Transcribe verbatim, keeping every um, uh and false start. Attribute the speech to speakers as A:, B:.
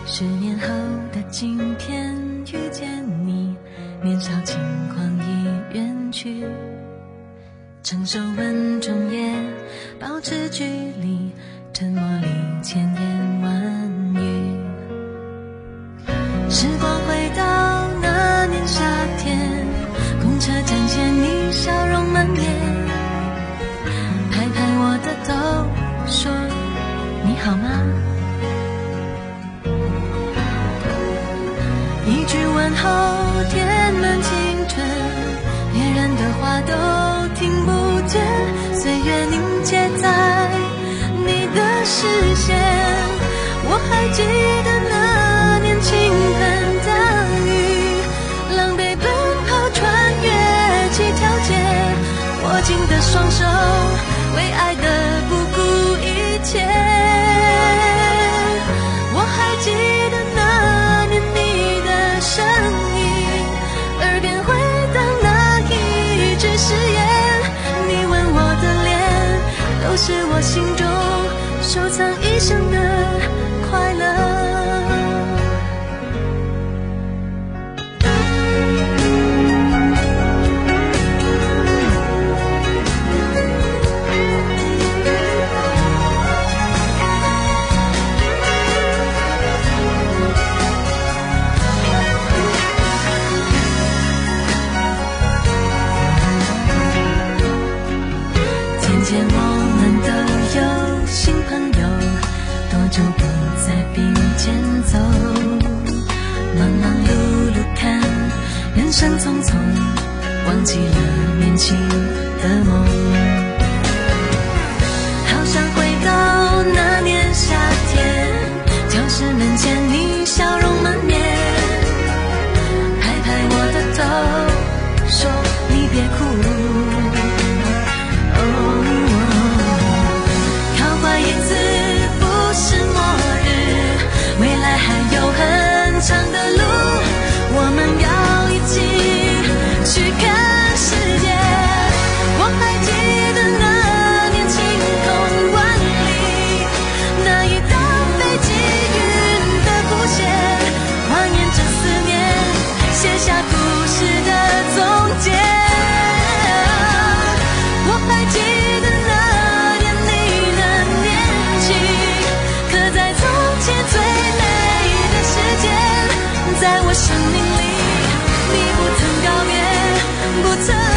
A: 十年后的今天遇见你，年少轻狂已远去，成熟稳重也保持距离，沉默里千言万语。时光回到那年夏天，公车站前你笑容满面，拍拍我的头说你好吗，一句问候填满青春，别人的话都听不见，岁月凝结在你的视线。我还记得那年倾盆大雨，狼狈奔跑穿越几条街，握紧的双手为爱的不顾一切。我还记得那年你的声音，耳边回荡那一句誓言，你吻我的脸，都是我心中收藏一生的快乐。渐渐我们都有新朋友，多久不再并肩走，忙忙碌碌看人生匆匆，忘记了年轻的梦。好想回到那年夏天，教室门前你笑容满面，拍拍我的头说你别哭，长的路，我们要一起去看世界。我还记得那年晴空万里，那一道飞机云的弧线，还原着思念，写下故事的总结。我还记得那年你的年纪，刻在从前最美的时间，在我生命里，你不曾告别，不曾